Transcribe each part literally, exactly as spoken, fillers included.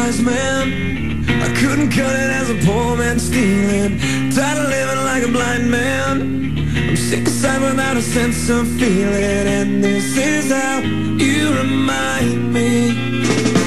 wise man. I couldn't cut it as a poor man stealing. Tired of living like a blind man. I'm sick aside without a sense of feeling. And this is how you remind me.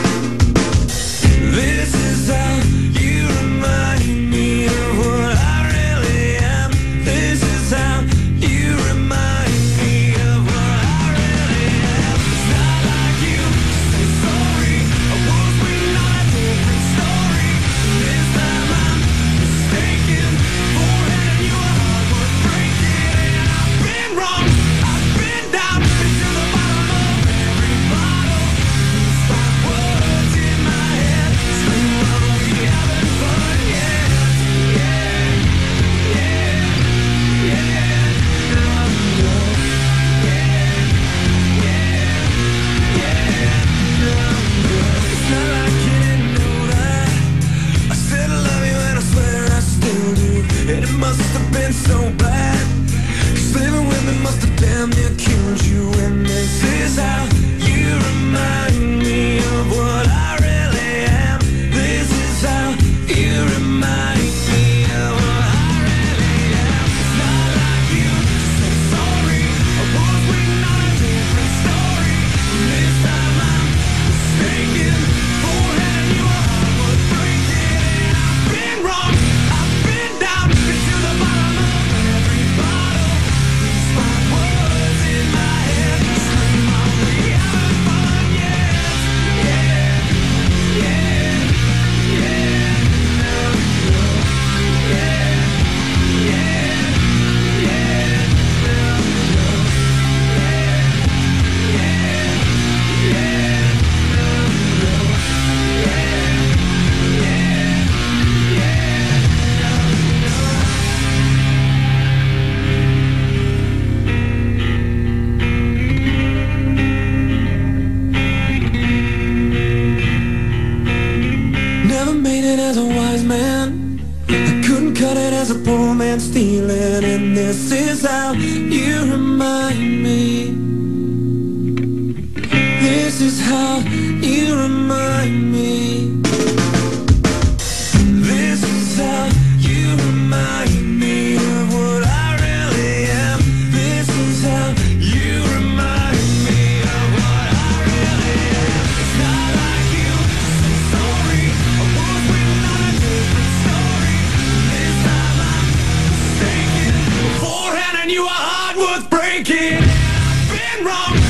This is how you remind me of what I really am. This is how you remind me of what I really am. It's not like you say sorry. I was waiting on a different story. This time I'm mistaken. Forehead and your heart was breaking. And I've been wrong. I've been down. Been to the bottom of every bottle. These five words in my head. Scream while we having fun. Yeah, yeah, yeah, yeah. Love you. Yeah, yeah, yeah. Love you. It's not like you didn't know that. I said I love you and I swear I still do. And it must have been so bad. 'Cause living with me must have damn near killed you. And this is how you remind me of what I really am. This is how you remind me of what I really am. It's not like you say sorry. I was waiting on a different story. This time I'm mistaken. Forehead and your heart was breaking. And I've been wrong. I've been down. Been to the bottom of every bottle. These five words in my head. Scream while we having fun. Yeah, yeah, yeah, yeah. Love you. Yeah, yeah, yeah. Love you. Yeah, yeah, yeah. Love you. Yeah, Never made it as a wise man. I couldn't cut it as a poor man stealing. And this is how you remind me. This is how you remind me. This is how you remind me of what I really am. This is how you remind me of what I really am. It's not like you say sorry. I was waiting on a different story. This time I'm mistaken. Forehead and your heart was breaking. And I've been wrong.